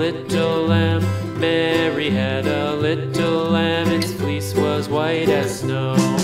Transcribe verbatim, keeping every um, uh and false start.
little lamb. Mary had a little lamb, its fleece was white as snow.